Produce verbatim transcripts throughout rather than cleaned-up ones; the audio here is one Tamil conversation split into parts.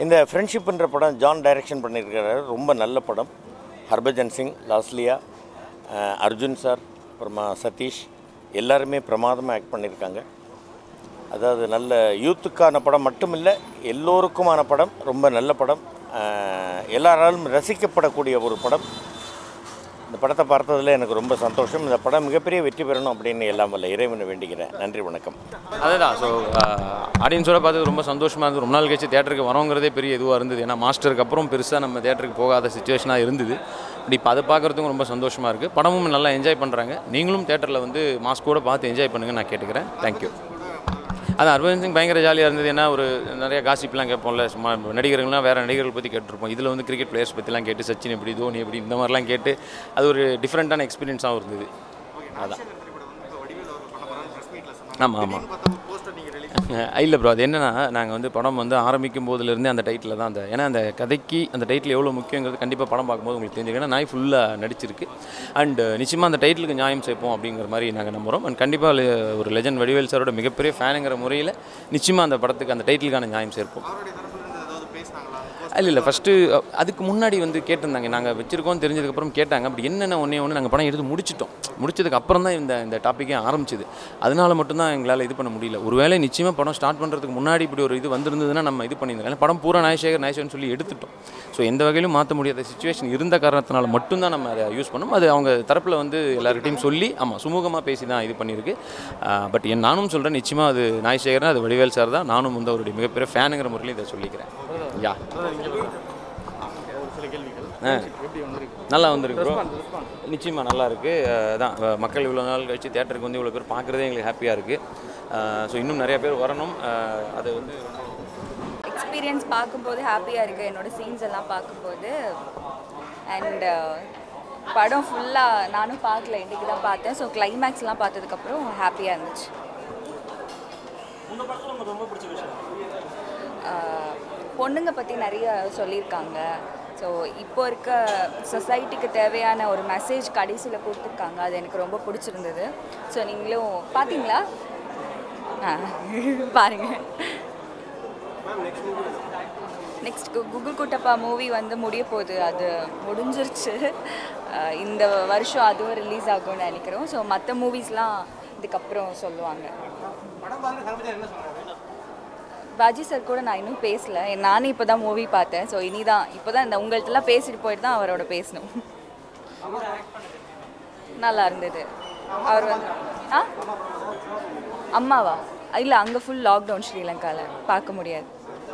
இந்த ஃப்ரெண்ட்ஷிப்ன்ற படம் ஜான் டைரக்ஷன் பண்ணியிருக்கிறாரு. ரொம்ப நல்ல படம். ஹர்பஜன் சிங், லாஸ்லியா, அர்ஜுன் சார், அப்புறமா சதீஷ் எல்லாருமே பிரமாதமாக ஆக்ட் பண்ணியிருக்காங்க. அதாவது நல்ல யூத்துக்கான படம் மட்டும் இல்லை, எல்லோருக்குமான படம். ரொம்ப நல்ல படம், எல்லாராலும் ரசிக்கப்படக்கூடிய ஒரு படம். இந்த படத்தை பார்த்ததில் எனக்கு ரொம்ப சந்தோஷம். இந்த படம் மிகப்பெரிய வெற்றி பெறணும் அப்படின்னு எல்லாம் வல்ல இறைவனை வேண்டிக்கிறேன். நன்றி, வணக்கம். அதுதான். ஸோ ஆடியன்ஸோட பார்த்து ரொம்ப சந்தோஷமாக இருந்தது. ரொம்ப நாள் கழிச்சு தேட்டருக்கு வரோங்கிறதே பெரிய இதுவாக இருந்தது. ஏன்னா மாஸ்டருக்கு அப்புறம் பெருசாக நம்ம தேட்டருக்கு போகாத சுச்சுவேஷனாக இருந்தது. இப்படி இப்போ அதை பார்க்குறதுக்கும் ரொம்ப சந்தோஷமாக இருக்குது. படமும் நல்லா என்ஜாய் பண்ணுறாங்க. நீங்களும் தேட்டரில் வந்து மாஸ்கோட பார்த்து என்ஜாய் பண்ணுங்கன்னு நான் கேட்டுக்கிறேன். தேங்க்யூ. அதான் ஹர்பஜன் சிங் பயங்கர ஜாலியாக இருந்தது. ஏன்னா ஒரு நிறைய காசிப்லாம் கேட்போம்ல, சும்மா நடிகர்கள்லாம் வேறு நடிகர்கள் பற்றி கேட்டிருப்போம். இதில் வந்து கிரிக்கெட் பிளேயர்ஸ் பற்றிலாம் கேட்டு சச்சின் எப்படி, தோனி எப்படி, இந்த மாதிரிலாம் கேட்டு அது ஒரு டிஃப்ரெண்ட்டான எக்ஸ்பீரியன்ஸாகவும் இருந்தது. அதான். ஆமாம் ஆமாம் இல்லை ப்ரோ, அது என்னென்னா நாங்கள் வந்து படம் வந்து ஆரம்பிக்கும் போதுலேருந்தே அந்த டைட்டில் தான் அந்த, ஏன்னா அந்த கதைக்கு அந்த டைட்டில் எவ்வளோ முக்கியங்கிறது கண்டிப்பாக படம் பார்க்கும்போது உங்களுக்கு தெரிஞ்சுக்கணும். ஏன்னா நாய் ஃபுல்லாக நடிச்சிருக்கு. அண்ட் நிச்சயமாக அந்த டைட்டிலுக்கு நியாயம் சேர்ப்போம் அப்படிங்கிற மாதிரி நாங்கள் நம்புகிறோம். அண்ட் கண்டிப்பாக ஒரு லெஜண்ட் வடிவேல் சாரோட மிகப்பெரிய ஃபேனுங்கிற முறையில் நிச்சயமாக அந்த படத்துக்கு அந்த டைட்டிலுக்கான நியாயம் சேர்ப்போம். இல்லை இல்லை ஃபஸ்ட்டு அதுக்கு முன்னாடி வந்து கேட்டிருந்தாங்க. நாங்கள் வச்சுருக்கோம் தெரிஞ்சதுக்கப்புறம் கேட்டாங்க. அப்படி என்னென்ன ஒன்றே ஒன்று நாங்கள் படம் எடுத்து முடிச்சிட்டோம். முடிச்சதுக்கு அப்புறம் தான் இந்த இந்த டாப்பிக்கே ஆரம்பிச்சிது. அதனால மட்டும்தான் எங்களால் இது பண்ண முடியல. ஒருவேளை நிச்சயமாக படம் ஸ்டார்ட் பண்ணுறதுக்கு முன்னாடி இப்படி ஒரு இது வந்திருந்ததுன்னா நம்ம இது பண்ணியிருந்தோம். ஏன்னா படம் பூரா நாயசேகர் நாயசேகர்னு சொல்லி எடுத்துட்டோம். ஸோ எந்த வகையிலும் மாற்ற முடியாத சுச்சுவேஷன் இருந்த காரணத்தினால மட்டும்தான் நம்ம அதை யூஸ் பண்ணோம். அது அவங்க தரப்பில் வந்து எல்லார்கிட்டையும் சொல்லி ஆமாம் சுமூகமாக பேசி தான் இது பண்ணியிருக்கு. பட் என் நானும் சொல்கிறேன், நிச்சயமாக அது நாயசேகர்னா அது வடிவேல் சார் தான். நானும் வந்து அவருடைய மிகப்பெரிய ஃபேனுங்கிற முறையில் இதை சொல்லிக்கிறேன். யா நல்லா வந்திருக்கு ப்ரோ. நிச்சயமாக நல்லா இருக்குது. அதான் மக்கள் இவ்வளோ நாள் கழிச்சு தேட்டருக்கு வந்து இவ்வளோ பேர் பார்க்குறதே எங்களுக்கு ஹாப்பியாக இருக்குது. ஸோ இன்னும் நிறைய பேர் வரணும். அது வந்து எக்ஸ்பீரியன்ஸ் பார்க்கும்போது ஹாப்பியாக இருக்குது. என்னோடய சீன்ஸ் எல்லாம் பார்க்கும்போது. அண்ட் படம் ஃபுல்லாக நானும் பார்க்கல, இன்றைக்கி தான் பார்த்தேன். ஸோ கிளைமேக்ஸ்லாம் பார்த்ததுக்கப்புறம் ஹாப்பியாக இருந்துச்சு. பொண்ணுங்க பற்றி நிறைய சொல்லியிருக்காங்க. ஸோ இப்போ இருக்க சொசைட்டிக்கு தேவையான ஒரு மெசேஜ் கடைசியில் கொடுத்துருக்காங்க. அது எனக்கு ரொம்ப பிடிச்சிருந்தது. ஸோ நீங்களும் பார்த்தீங்களா? ஆ பாருங்கள். நெக்ஸ்ட் குகுல் குட்டப்பா மூவி வந்து முடிய போகுது. அது முடிஞ்சிருச்சு. இந்த வருஷம் அதுவும் ரிலீஸ் ஆகும்னு நினைக்கிறோம். ஸோ மற்ற மூவிஸ்லாம் இதுக்கப்புறம் சொல்லுவாங்க. பாஜி சார் கூட நான் இன்னும் பேசல. நானும் இப்போ தான் மூவி பார்த்தேன். ஸோ இனி தான் இப்போ தான் இந்த உங்கள்கிட்டலாம் பேசிட்டு போயிட்டு தான் அவரோட பேசணும். நல்லா இருந்தது. அவர் வந்து ஆ அம்மாவா இல்லை, அங்கே ஃபுல் லாக்டவுன் ஸ்ரீலங்காவில் பார்க்க முடியாது.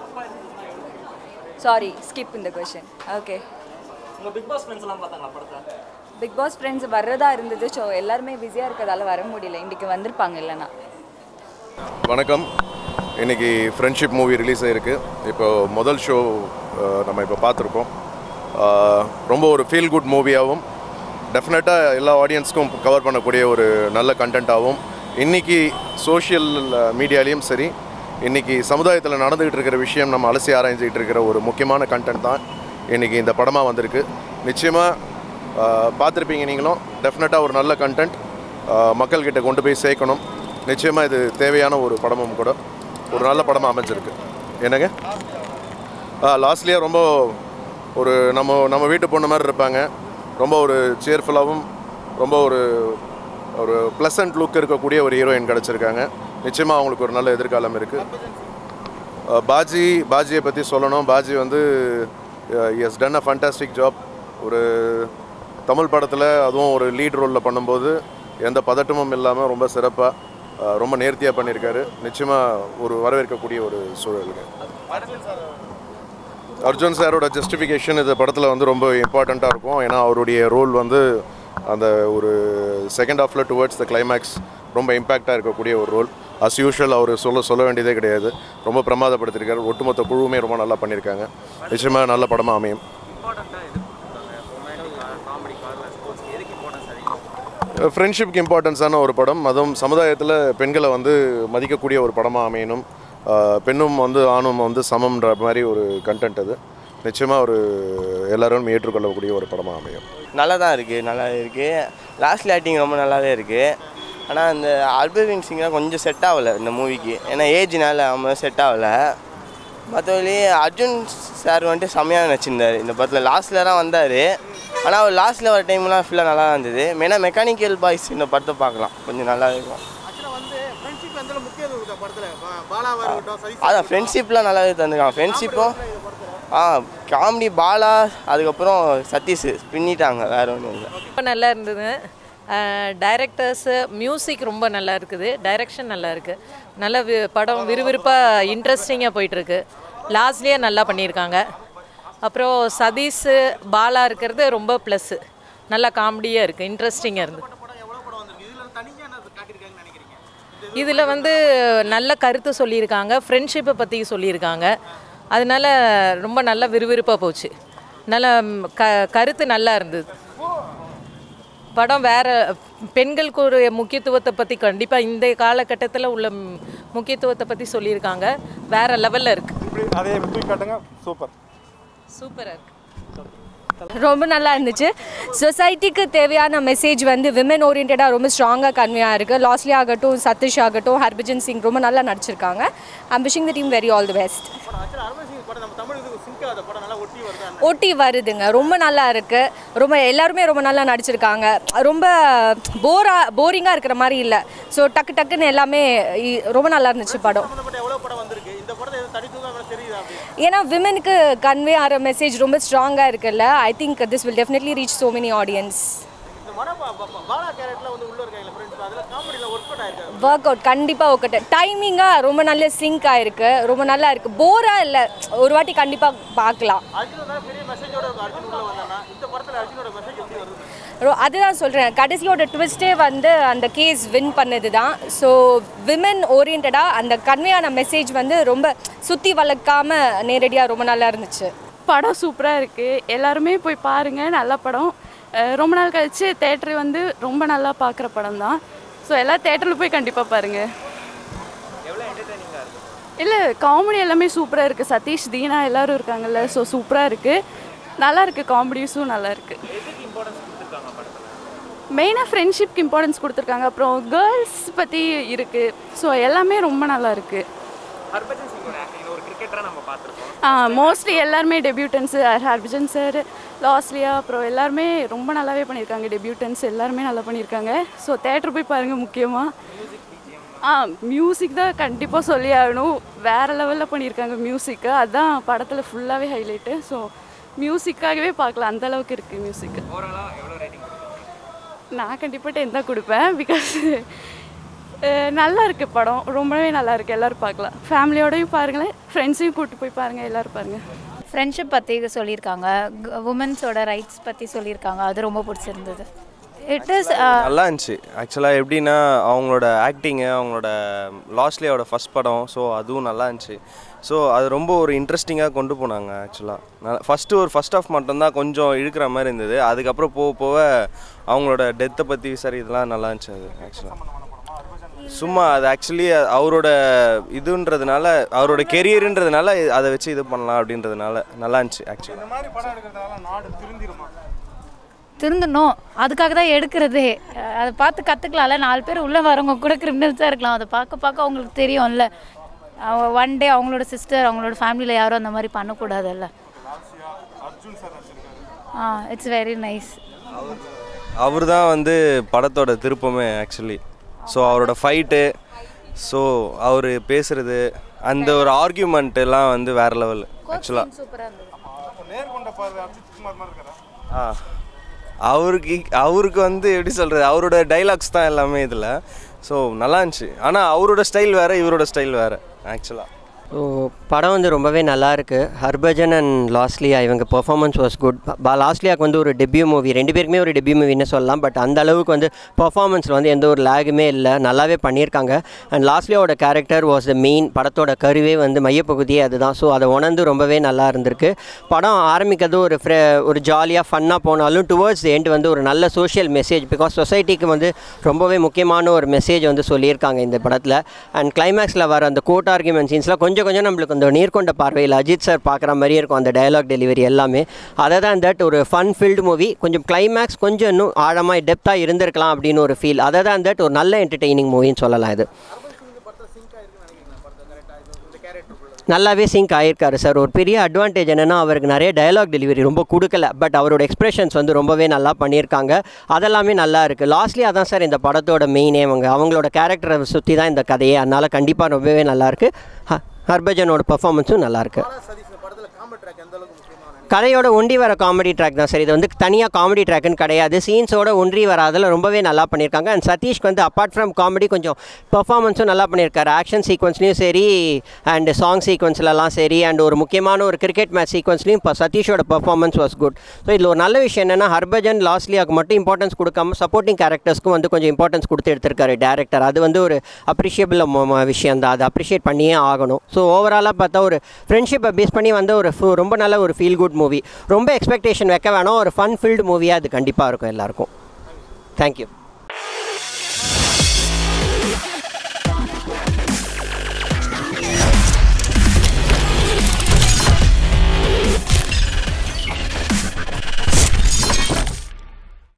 சாரி, ஸ்கிப் இந்த கொஷின். ஓகே. பிக் பாஸ் ஃப்ரெண்ட்ஸ்லாம் பார்த்தாங்களா படத்தை? பிக் பாஸ் ஃப்ரெண்ட்ஸ் வர்றதா இருந்தது. ஸோ எல்லாருமே பிஸியாக இருக்கிறதால வர முடியல. இன்றைக்கி வந்திருப்பாங்க இல்லைனா. வணக்கம். இன்றைக்கி ஃப்ரெண்ட்ஷிப் மூவி ரிலீஸ் ஆகிருக்கு. இப்போ முதல் ஷோ நம்ம இப்போ பார்த்துருக்கோம். ரொம்ப ஒரு ஃபீல் குட் மூவியாகவும் டெஃபினட்டாக எல்லா ஆடியன்ஸ்க்கும் கவர் பண்ணக்கூடிய ஒரு நல்ல கண்டென்ட்டாகவும், இன்றைக்கி சோஷியல் மீடியாலேயும் சரி, இன்றைக்கி சமுதாயத்தில் நடந்துக்கிட்டு இருக்கிற விஷயம் நம்ம அலசி ஆராய்ஞ்சிக்கிட்டு இருக்கிற ஒரு முக்கியமான கண்டென்ட் தான் இன்றைக்கி இந்த படமாக வந்திருக்கு. நிச்சயமாக பார்த்துருப்பீங்க நீங்களும். டெஃபினட்டாக ஒரு நல்ல கண்டென்ட் மக்கள்கிட்ட கொண்டு போய் சேர்க்கணும். நிச்சயமாக இது தேவையான ஒரு படமும் கூட, ஒரு நல்ல படமாக அமைஞ்சிருக்கு. என்னங்க லாஸ்ட்லியாக ரொம்ப ஒரு நம்ம நம்ம வீட்டு பொண்ணு மாதிரி இருப்பாங்க. ரொம்ப ஒரு சேர்ஃபுல்லாகவும் ரொம்ப ஒரு ஒரு ப்ளசன்ட் லுக் இருக்கக்கூடிய ஒரு ஹீரோயின் கிடச்சிருக்காங்க. நிச்சயமாக அவங்களுக்கு ஒரு நல்ல எதிர்காலம் இருக்குது. பாஜி பாஜியை பற்றி சொல்லணும். பாஜி வந்து has done a fantastic job. ஒரு தமிழ் படத்தில் அதுவும் ஒரு லீட் ரோலில் பண்ணும்போது எந்த பதட்டமும் இல்லாமல் ரொம்ப சிறப்பாக ரொம்ப நேர்த்தியாக பண்ணியிருக்காரு. நிச்சயமாக ஒரு வரவேற்கக்கூடிய ஒரு சூழலுங்க. அர்ஜுன் சாரோட ஜஸ்டிஃபிகேஷன் இந்த படத்தில் வந்து ரொம்ப இம்பார்ட்டண்ட்டாக இருக்கும். ஏன்னா அவருடைய ரோல் வந்து அந்த ஒரு செகண்ட் ஹாஃபில் டுவர்ட்ஸ் த கிளைமேக்ஸ் ரொம்ப இம்பேக்டாக இருக்கக்கூடிய ஒரு ரோல். அஸ் யூஷுவல் அவர் சொல்ல சொல்ல வேண்டியதே கிடையாது. ரொம்ப பிரமாதப்படுத்தியிருக்காரு. ஒட்டுமொத்த குழுவுமே ரொம்ப நல்லா பண்ணியிருக்காங்க. நிச்சயமாக நல்ல படமாக அமையும். ஃப்ரெண்ட்ஷிப்க்கு இம்பார்ட்டன்ஸான ஒரு படம். அதுவும் சமுதாயத்தில் பெண்களை வந்து மதிக்கக்கூடிய ஒரு படமாக அமையணும். பெண்ணும் வந்து ஆணும் வந்து சமம்ன்ற மாதிரி ஒரு கண்டென்ட். அது நிச்சயமாக ஒரு எல்லோரும் ஏற்றுக்கொள்ளக்கூடிய ஒரு படமாக அமையும். நல்லா தான் இருக்குது. நல்லா இருக்குது. லாஸ்ட் லைட்டிங் ரொம்ப நல்லாவே இருக்குது. ஆனால் இந்த ஹர்பஜன் சிங்லாம் கொஞ்சம் செட் ஆகலை இந்த மூவிக்கு. ஏன்னா ஏஜ்னால அவங்க செட் ஆகலை. மற்றபடி அர்ஜுன் சார் வந்துட்டு செம்மையாக நடிச்சிருந்தார் இந்த படத்தில். லாஸ்ட்டில் தான் வந்தார், ஆனால் அவர் லாஸ்ட்டில் வர டைம்லாம் ஃபுல்லாக நல்லா இருந்தது. மெயினாக மெக்கானிக்கல் பாய்ஸ் இந்த படத்தை பார்க்கலாம், கொஞ்சம் நல்லா இருக்கும். அதான் ஃப்ரெண்ட்ஷிப்லாம் நல்லாவே தந்துருக்காங்க. ஃப்ரெண்ட்ஷிப்பும் ஆ காமெடி பாலா, அதுக்கப்புறம் சதீஷ் பின்னிட்டாங்க, வேறு ஒன்றும் இல்லை. ரொம்ப நல்லா இருந்தது. டைரக்டர்ஸு மியூசிக் ரொம்ப நல்லா இருக்குது, டைரக்ஷன் நல்லா இருக்குது, நல்ல வி படம் விறுவிறுப்பாக இன்ட்ரெஸ்டிங்காக போயிட்டுருக்கு. லாஸ்ட்லேயே நல்லா பண்ணியிருக்காங்க. அப்புறம் சதீஷ் பாலா இருக்கிறது ரொம்ப ப்ளஸ்ஸு, நல்லா காமெடியாக இருக்குது, இன்ட்ரெஸ்டிங்காக இருந்து. இதில் வந்து நல்ல கருத்து சொல்லியிருக்காங்க, ஃப்ரெண்ட்ஷிப்பை பற்றி சொல்லியிருக்காங்க. அதனால் ரொம்ப நல்லா விறுவிறுப்பாக போச்சு. நல்ல க கருத்து நல்லா இருந்தது. படம் வேறு பெண்களுக்கு ஒரு முக்கியத்துவத்தை பற்றி கண்டிப்பாக இந்த காலகட்டத்தில் உள்ள முக்கியத்துவத்தை பற்றி சொல்லியிருக்காங்க. வேறு லெவலில் இருக்குது. அதே தூக்கி காட்டுங்க. சூப்பர் சூப்பராக இருக்குது. ரொம்ப நல்லா இருந்துச்சு. சொசைட்டிக்கு தேவையான மெசேஜ் வந்து விமன் ஓரியன்டாக ரொம்ப ஸ்ட்ராங்காக கன்வேயாக இருக்குது. லாஸ்ட்லி ஆகட்டும், சதீஷ் ஆகட்டும், ஹர்பஜன் சிங் ரொம்ப நல்லா நடிச்சிருக்காங்க. I'm wishing the team very all the best. ஒட்டி வருதுங்க, ரொம்ப நல்லா இருக்குது. ரொம்ப எல்லாருமே ரொம்ப நல்லா நடிச்சிருக்காங்க. ரொம்ப போரா போரிங்காக இருக்கிற மாதிரி இல்லை. ஸோ டக்கு டக்குன்னு எல்லாமே ரொம்ப நல்லா இருந்துச்சு படம். ஏன்னா விமனுக்கு கன்வே ஆகிற மெசேஜ் ரொம்ப ஸ்ட்ராங்காக இருக்குல்ல. I think this will definitely reach so many audience. Work out கண்டிப்பாக ஒர்க் அவுட். டைமிங்காக ரொம்ப நல்ல சிங்க் ஆகிருக்கு, ரொம்ப நல்லா இருக்குது, போராக இல்லை. ஒரு வாட்டி கண்டிப்பாக பார்க்கலாம். அதுதான் சொல்கிறேன், கடைசியோட ட்விஸ்ட்டே வந்து அந்த கேஸ் வின் பண்ணது தான். ஸோ விமன் ஓரியன்டாக அந்த கன்வேயான மெசேஜ் வந்து ரொம்ப சுற்றி வளர்க்காமல் நேரடியாக ரொம்ப நல்லா இருந்துச்சு. படம் சூப்பராக இருக்குது, எல்லாருமே போய் பாருங்கள். நல்ல படம். ரொம்ப நாள் கழித்து தேட்டரு வந்து ரொம்ப நல்லா பார்க்குற படம் தான். ஸோ எல்லாம் தேட்டரில் போய் கண்டிப்பாக பாருங்கள். இல்லை காமெடி எல்லாமே சூப்பராக இருக்குது. சதீஷ் தீனா எல்லோரும் இருக்காங்கல்ல, ஸோ சூப்பராக இருக்குது, நல்லா இருக்குது. காமெடிஸும் நல்லா இருக்குது. மெயினாக ஃப்ரெண்ட்ஷிப்க்கு இம்பார்ட்டன்ஸ் கொடுத்துருக்காங்க. அப்புறம் கேர்ள்ஸ் பற்றி இருக்குது. ஸோ எல்லாமே ரொம்ப நல்லா இருக்குது. ஆ மோஸ்ட்லி எல்லாருமே டெபியூட்டன்ஸு. ஹர்பஜன் சார், லாஸ்லியா, அப்புறம் எல்லாருமே ரொம்ப நல்லாவே பண்ணியிருக்காங்க. டெபியூட்டன்ஸ் எல்லாருமே நல்லா பண்ணியிருக்காங்க. ஸோ தேட்டர் போய் பாருங்கள். முக்கியமாக ஆ மியூசிக் தான் கண்டிப்பாக சொல்லி ஆகணும். வேறு லெவலில் பண்ணியிருக்காங்க மியூசிக்கு. அதுதான் படத்தில் ஃபுல்லாகவே ஹைலைட்டு. ஸோ மியூசிக்காகவே பார்க்கலாம், அந்தளவுக்கு இருக்குது மியூசிக்கு. நான் கண்டிப்பாக டென் தான் கொடுப்பேன். பிகாஸ் நல்லா இருக்குது படம், ரொம்பவே நல்லா இருக்குது. எல்லோரும் பார்க்கலாம், ஃபேமிலியோடையும் பாருங்களேன், ஃப்ரெண்ட்ஸையும் கூப்பிட்டு போய் பாருங்கள், எல்லோரும் பாருங்கள். ஃப்ரெண்ட்ஷிப் பற்றி சொல்லியிருக்காங்க, உமன்ஸோட ரைட்ஸ் பற்றி சொல்லியிருக்காங்க. அது ரொம்ப பிடிச்சிருந்தது. இட் இஸ் நல்லா இருந்துச்சு. ஆக்சுவலாக எப்படின்னா அவங்களோட ஆக்டிங்கு, அவங்களோட லாஸ்ட்லியோட ஃபஸ்ட் படம், ஸோ அதுவும் நல்லா இருந்துச்சு. ஸோ அது ரொம்ப ஒரு இன்ட்ரெஸ்டிங்காக கொண்டு போனாங்க. ஆக்சுவலாக ஃபஸ்ட்டு ஒரு ஃபஸ்ட் ஆஃப் மட்டும்தான் கொஞ்சம் இழுக்கிற மாதிரி இருந்தது. அதுக்கப்புறம் போக போக அவங்களோட டெத்தை பற்றி சரி இதெல்லாம் நல்லா இருந்துச்சு. அது ஆக்சுவலாக சும்மா அது ஆக்சுவலி அவரோட இதுன்றதுனால, அவரோட கெரியர்ன்றதுனால அதை வச்சு இது பண்ணலாம் அப்படின்றதுனால நல்லா இருந்துச்சு. ஆக்சுவலி திருந்தணும், அதுக்காக தான் எடுக்கிறதே. அதை பார்த்து கற்றுக்கலாம்ல. நாலு பேர் உள்ளே வரவங்க கூட கிரிமினல்ஸாக இருக்கலாம். அதை பார்க்க பார்க்க அவங்களுக்கு தெரியும்ல. ஒன் டே அவங்களோட சிஸ்டர், அவங்களோட ஃபேமிலியில் யாரும் அந்த மாதிரி பண்ணக்கூடாதுல்ல. Ah it's very nice. அவர் தான் வந்து படத்தோட திருப்பமே ஆக்சுவலி. ஸோ அவரோட ஃபைட்டு, ஸோ அவர் பேசுகிறது, அந்த ஒரு ஆர்கியூமெண்ட் எல்லாம் வந்து வேறு லெவல் ஆக்சுவலாக. ஆ அவருக்கு அவருக்கு வந்து எப்படி சொல்கிறது, அவரோட டைலாக்ஸ் தான் எல்லாமே இதில். ஸோ நல்லா இருந்துச்சு. ஆனால் அவரோட ஸ்டைல் வேறு, இவரோட ஸ்டைல் வேறு ஆக்சுவலாக. ஸோ படம் வந்து ரொம்பவே நல்லா இருக்குது. ஹர்பஜன் அண்ட் லாஸ்லியா இவங்க பெர்ஃபார்மன்ஸ் வாஸ் குட். லாஸ்லியாவுக்கு வந்து ஒரு டெபியூ மூவி, ரெண்டு பேருக்குமே ஒரு டெபியூ மூவின்னு சொல்லலாம். பட் அந்த அளவுக்கு வந்து பெர்ஃபார்மன்ஸில் வந்து எந்த ஒரு லேகுமே இல்லை, நல்லாவே பண்ணியிருக்காங்க. அண்ட் லாஸ்லியாவோட கேரக்டர் வாஸ் த மெயின். படத்தோட கருவே வந்து மையப்பகுதியே அதுதான். ஸோ அதை உணர்ந்து ரொம்பவே நல்லா இருந்திருக்கு. படம் ஆரம்பிக்கிறது ஒரு ஃப்ரெ ஒரு ஜாலியாக ஃபன்னாக போனாலும் டுவர்ட்ஸ் தி எண்ட் வந்து ஒரு நல்ல சோஷியல் மெசேஜ், பிகாஸ் சொசைட்டிக்கு வந்து ரொம்பவே முக்கியமான ஒரு மெசேஜ் வந்து சொல்லியிருக்காங்க இந்த படத்தில். அண்ட் கிளைமேக்ஸில் வர அந்த கோர்ட் ஆர்கியூமெண்ட் சீன்ஸ்லாம் கொஞ்சம் கொஞ்சம் நம்மளுக்கு அந்த நீர்கொண்ட பார்வையில் அஜித் சார் பார்க்குற மாதிரியே இருக்கும், அந்த டயலாக் டெலிவரி எல்லாமே. அதை தான் தட் ஒரு ஃபன் ஃபில்டு மூவி. கொஞ்சம் கிளைமேக்ஸ் கொஞ்சம் இன்னும் ஆழமாக டெப்த்தாக இருந்திருக்கலாம் அப்படின்னு ஒரு ஃபீல். அதை தான் தட் ஒரு நல்ல என்டர்டெய்னிங் மூவின்னு சொல்லலாம். இது நல்லாவே சிங்க் ஆகியிருக்காரு சார். ஒரு பெரிய அட்வான்டேஜ் என்னென்னா அவருக்கு நிறைய டயலாக் டெலிவரி ரொம்ப கொடுக்கல, பட் அவரோட எக்ஸ்பிரஷன்ஸ் வந்து ரொம்பவே நல்லா பண்ணியிருக்காங்க. அதெல்லாமே நல்லா இருக்குது. லாஸ்ட்லி அதான் சார் இந்த படத்தோட மெயினே, அவங்க அவங்களோட கேரக்டரை சுற்றி தான் இந்த கதையே. அதனால் கண்டிப்பாக ரொம்பவே நல்லாயிருக்கு. ஹ ஹர்பஜனோட பர்ஃபார்மன்ஸும் நல்லாயிருக்கு. கதையோட ஒன்றி வர காமெடி ட்ராக் தான் சார். இது வந்து தனியாக காமெடி ட்ராக்குன்னு கிடையாது, சீன்ஸோட ஒன்றி வர அதில் ரொம்பவே நல்லா பண்ணியிருக்காங்க. அண்ட் சதீஷ்க்கு வந்து அப்பார்ட் ஃப்ரம் காமெடி கொஞ்சம் பர்ஃபார்மன்ஸும் நல்லா பண்ணியிருக்காரு. ஆக்ஷன் சீக்வன்ஸ்லையும் சரி அண்ட் சாங் சீக்வன்ஸ்லலாம் சரி அண்ட் ஒரு முக்கியமான ஒரு கிரிக்கெட் மேட்ச் சீக்வன்ஸ்லையும் இப்போ சதீஷோட பர்ஃபார்மன்ஸ் வாஸ் குட். ஸோ இதில் ஒரு நல்ல விஷயம் என்னென்னா ஹர்பஜன் லாஸ்ட்லியாவுக்கு மட்டும் இம்பார்ட்டன்ஸ் கொடுக்காம சப்போர்ட்டிங் கேரக்டர்ஸ்க்கும் வந்து கொஞ்சம் இம்பார்ட்டன்ஸ் கொடுத்து எடுத்திருக்காரு டேரக்டர். அது வந்து ஒரு அப்ரிஷியபிள் விஷயம் தான், அதை அப்ரிஷியேட் பண்ணியே ஆகணும். ஸோ ஓவராலாக பார்த்தா ஒரு ஃப்ரெண்ட்ஷிப்பை பேஸ் பண்ணி வந்து ஒரு ரொம்ப நல்ல ஒரு ஃபீல் குட் மூவி. ரொம்ப எக்ஸ்பெக்டேஷன் வைக்க வேணும், ஒரு ஃபன் ஃபில்டு மூவியாக அது கண்டிப்பாக இருக்கும் எல்லாருக்கும். தேங்க்யூ.